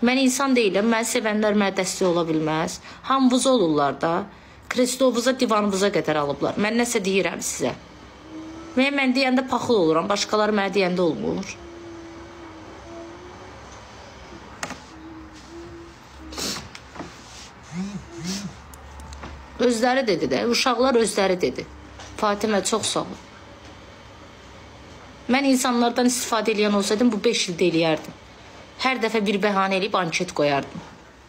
Mən insan deyiləm, mən sevənlər mənə dəstək ola bilməz. Hamınız olurlar da, kreslovuza, divanınıza qədər alıblar. Mən nəsə deyirəm sizə. Mən deyəndə paxıl oluram, başqaları mənə deyəndə olmur. Özləri dedi də, uşaqlar özləri dedi. Fatimə, çox sağ ol. Mən insanlardan istifadə edən olsaydım, bu 5 ildə eləyərdim. Hər dəfə bir bəhanə eləyib anket qoyardım.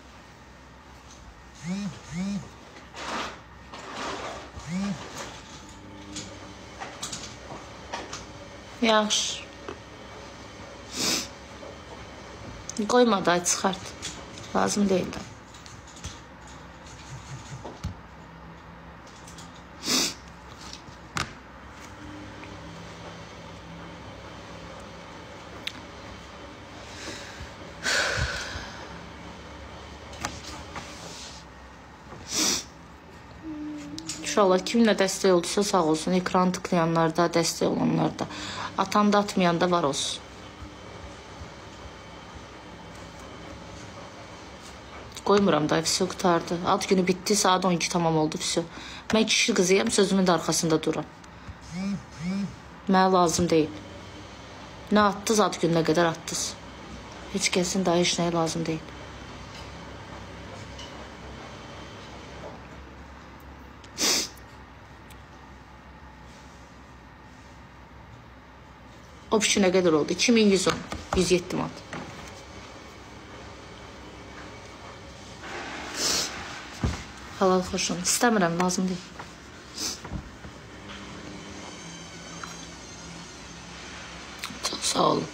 Yaxşı. Qoyma da, çıxart. Lazım deyil də. İnşallah kiminlə dəstək oldusa sağ olsun. Ekran tıklayanlar da, dəstək olanlar da. Atan da, atmayan da var olsun. Qoymuram da, vəsə qutardı. Ad günü bitdi, saat 12 tamam oldu, vəsə. Mən kişi qızıyam, sözümün də arxasında duram. Mənə lazım deyil. Nə attınız, ad gününə qədər attınız. Heç kəsin daha heç nəyə lazım deyil. Option nə qədər oldu? 2110, 107 manat. Halal xoşum. İstəmirəm, lazım deyil. Çox sağ olun.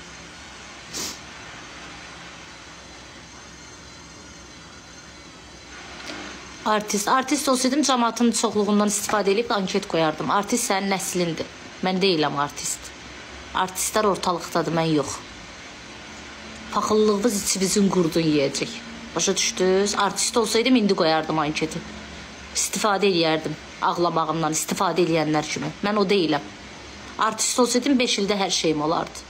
Artist olsaydım cəmaatın çoxluğundan istifadə edib anket qoyardım. Artist sənin nəslindir. Mən deyiləm artist. Artistlər ortalıqdadır, mən yox. Paxıllığınız içinizin qurdun yiyəcək. Başa düşdünüz? Artist olsaydım, indi qoyardım anketi. İstifadə eləyərdim ağlamağımdan, istifadə eləyənlər kimi. Mən o deyiləm. Artist olsaydım, 5 ildə hər şeyim olardı.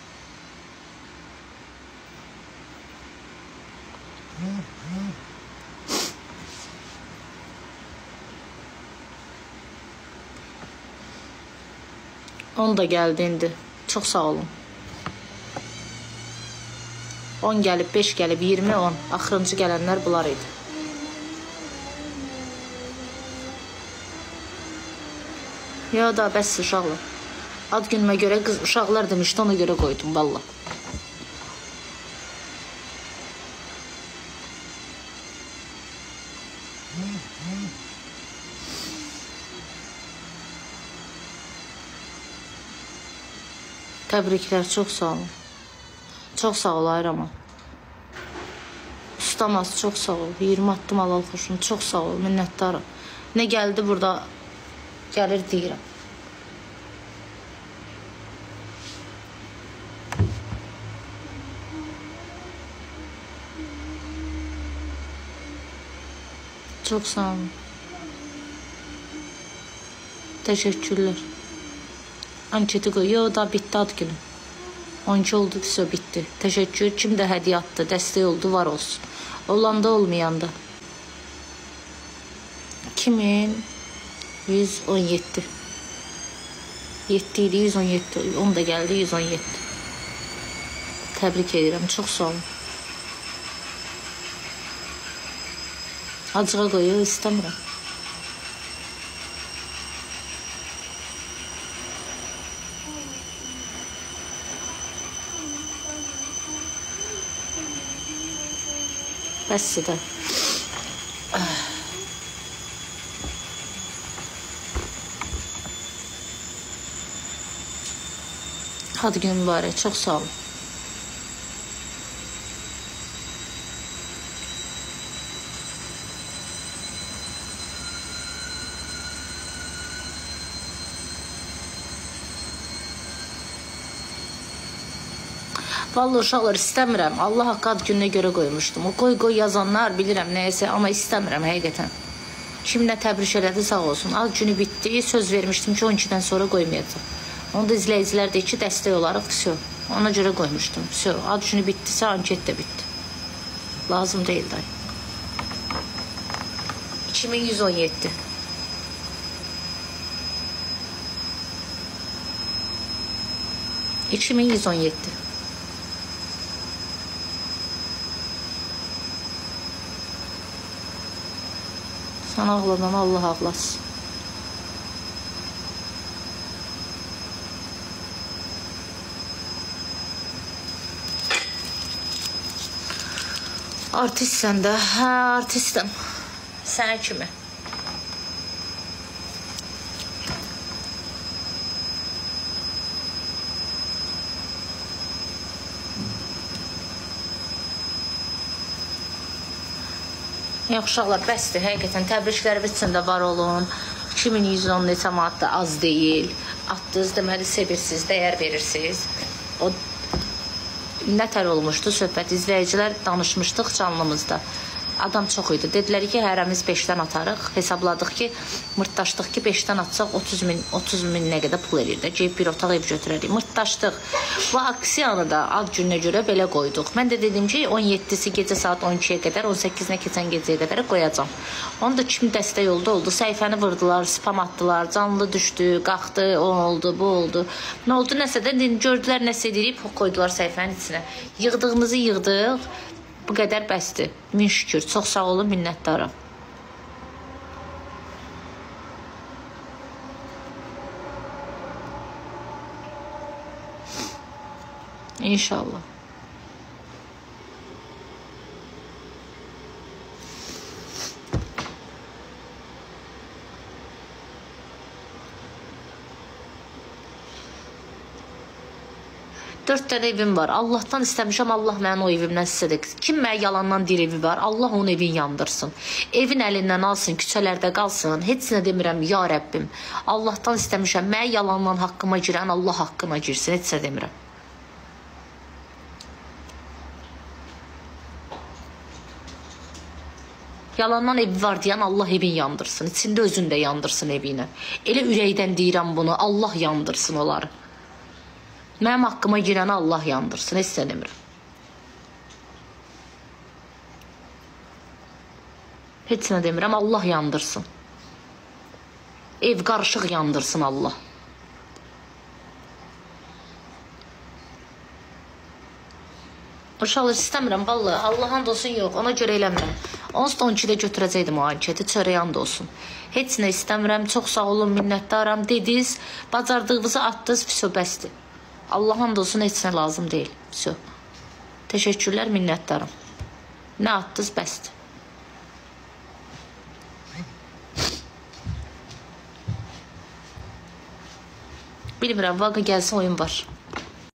On da gəldi indi. Çox sağ olun. 10 gəlib, 5 gəlib, 20, 10. Axırıncı gələnlər bunlar idi. Ya da bəs uşaqlar. Ad günümə görə qız uşaqlar demişdi, ona görə qoydum, valla. Təbriklər, çox sağ olun. Çox sağ ol, Ayraman. Ustamaz, çox sağ ol. 20 attım, halal xoşum. Çox sağ ol, minnətdarım. Nə gəldi burada, gəlir deyirəm. Çox sağ olun. Təşəkkürlər. Anketi qoy. Yo, da bitdi ad günü. 12 oldu, vəsə bitdi. Təşəkkür. Kim də hədiyyə atdı, dəstək oldu, var olsun. Olanda, olmayanda. 2117. 7 idi, 117. 10 da gəldi, 117. Təbrik edirəm, çox sağ olun. Acığa qoyu, istəmirəm. Bəsdir də. Hadi gün mübarək, çox sağ olun. Vallahi uşaqlar istəmirəm. Allah haqqı ad gününə görə qoymuşdum. O qoy yazanlar bilirəm nəyəsə, amma istəmirəm həqiqətən. Kim nə təbrik elədi sağ olsun. Ad günü bitdi. Söz vermişdim ki 12-dən sonra qoymayacağam. Onu da izləyicilər deyir ki dəstək olaraq vəsə. Ona görə qoymuşdum. Vəsə. Ad günü bitdisə anket də bitdi. Lazım deyil dayı. 2117. $2117. Sen ağladan Allah ağlasın. Artistsən də, hə, artistəm. Sən kimi. Yaxşı uşaqlar, bəsdir. Həqiqətən təbrikləriniz içində var olun. 2110 neçə manat da az deyil. Atdınız, deməli sevirsiniz, dəyər verirsiniz. O nətər olmuşdu söhbət, izləyicilər danışmışdıq canlımızda. Adam çox idi. Dedilər ki, hərəmiz 5-dən atarıq. Hesabladıq ki, mırtdaşdıq ki, 5-dən atsaq 30 min nə qədər pul eləyir də. Geyib bir otaq ev götürərik. Mırtdaşdıq. Bu aksiyanı da ad gününə görə belə qoyduq. Mən də dedim ki, 17-si gecə saat 12-yə qədər, 18-nə keçən gecəyə qədər qoyacam. Onu da kim dəstək oldu. Səhifəni vurdular, spam atdılar, canlı düşdü, qalxdı, o oldu, bu oldu. Nə oldu, nəsə də gördülər, nəsə edilib, qoydular səhifənin içinə. Yığdığımızı yığdıq. Bu qədər bəsdir. Min şükür. Çox sağ olun, minnətdarım. İnşallah. Dörd dənə evim var. Allahdan istəmişəm, Allah mənim o evimdən sizədir. Kim mənə yalandan deyir evi var, Allah onun evini yandırsın. Evin əlindən alsın, küçələrdə qalsın. Heç nə demirəm, ya Rəbbim. Allahdan istəmişəm, mənə yalandan haqqıma girən, Allah haqqına girsin. Heç nə demirəm. Yalandan evi var deyən Allah evin yandırsın. İçində özün də yandırsın evinə. Elə ürəkdən deyirəm bunu, Allah yandırsın onları. Mənim haqqıma girəni Allah yandırsın, heç nə demirəm. Heç nə demirəm, Allah yandırsın. Ev qarışıq yandırsın Allah. Uşaqlar istəmirəm, vallahi Allah'ın da olsun yox, ona görə eləmirəm. Onsuz da 12-də götürəcəkdim o anketi, çörəyan da olsun. Heç nə istəmirəm, çox sağ olun, minnətdaram, dediniz, bacardığınızı atdınız, pis bəsdir. Allah'ın da olsun, heç nə lazım deyil. Все. Teşekkürlər, minnətdarım. Nə atdınız, bəsdir. Bilmirəm, vaqa gəlsin, oyun var.